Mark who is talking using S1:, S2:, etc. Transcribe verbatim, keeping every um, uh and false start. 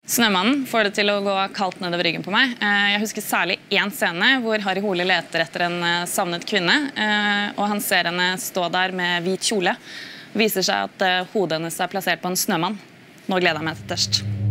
S1: Snømannen får det til å gå kaldt nedover ryggen på meg. Jeg husker særlig en scene hvor Harry Hole leter etter en savnet kvinne, og han ser henne stå der med hvit kjole. Det viser seg at hodet hennes er plassert på en snømann. Nå gleder jeg meg til tørst.